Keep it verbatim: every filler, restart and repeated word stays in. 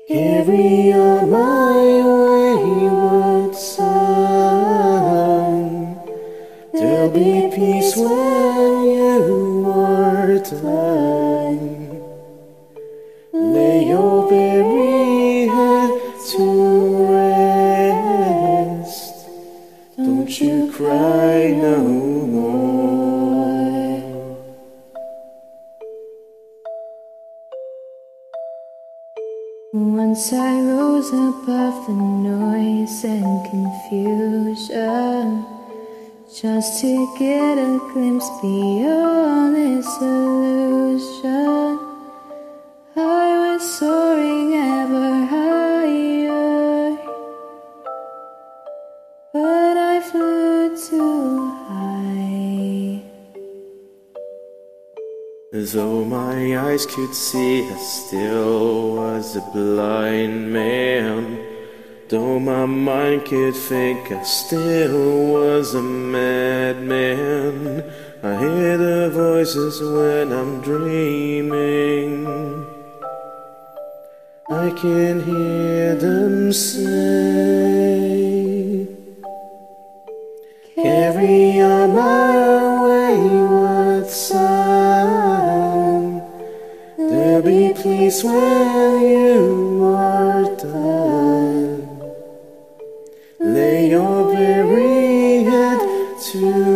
Carry on my wayward son. There'll be peace when you are done. Lay your weary head to rest. Don't you cry no more. Once I rose above the noise and confusion, just to get a glimpse beyond this illusion. I was soaring ever higher, but I flew too high. Though my eyes could see, I still was a blind man. Though my mind could think, I still was a madman. I hear the voices when I'm dreaming. I can hear them say, carry on my wayward son. There'll be peace when you are done. Lay your weary head to